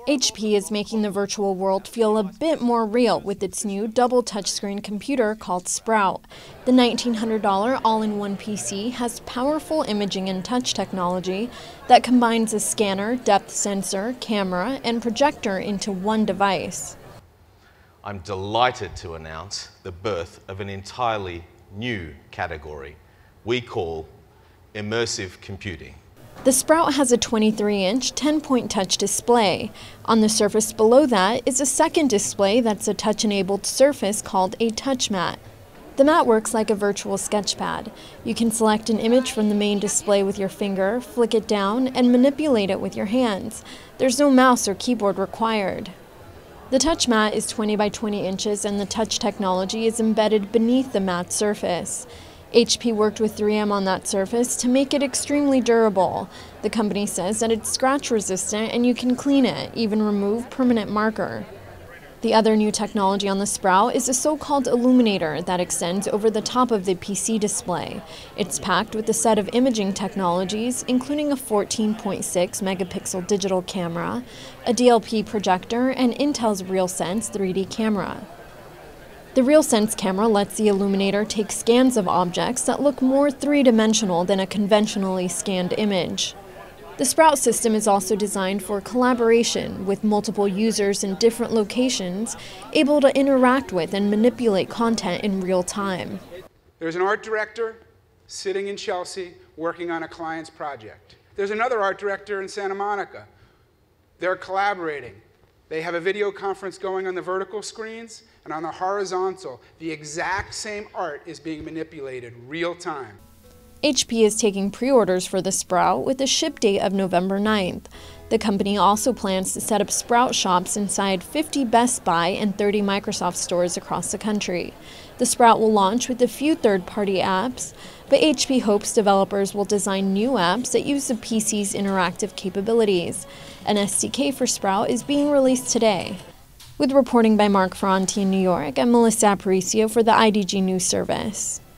HP is making the virtual world feel a bit more real with its new double touchscreen computer called Sprout. The $1,900 all-in-one PC has powerful imaging and touch technology that combines a scanner, depth sensor, camera, and projector into one device. I'm delighted to announce the birth of an entirely new category we call immersive computing. The Sprout has a 23-inch, 10-point touch display. On the surface below that is a second display that's a touch-enabled surface called a touch mat. The mat works like a virtual sketchpad. You can select an image from the main display with your finger, flick it down, and manipulate it with your hands. There's no mouse or keyboard required. The touch mat is 20 by 20 inches and the touch technology is embedded beneath the mat surface. HP worked with 3M on that surface to make it extremely durable. The company says that it's scratch resistant and you can clean it, even remove permanent marker. The other new technology on the Sprout is a so-called illuminator that extends over the top of the PC display. It's packed with a set of imaging technologies, including a 14.6 megapixel digital camera, a DLP projector, and Intel's RealSense 3D camera. The RealSense camera lets the illuminator take scans of objects that look more three-dimensional than a conventionally scanned image. The Sprout system is also designed for collaboration, with multiple users in different locations able to interact with and manipulate content in real time. There's an art director sitting in Chelsea working on a client's project. There's another art director in Santa Monica. They're collaborating. They have a video conference going on the vertical screens, and on the horizontal, the exact same art is being manipulated real time. HP is taking pre-orders for the Sprout with a ship date of November 9th. The company also plans to set up Sprout shops inside 50 Best Buy and 30 Microsoft stores across the country. The Sprout will launch with a few third-party apps, but HP hopes developers will design new apps that use the PC's interactive capabilities. An SDK for Sprout is being released today. With reporting by Mark Ferranti in New York, I'm Melissa Aparicio for the IDG News Service.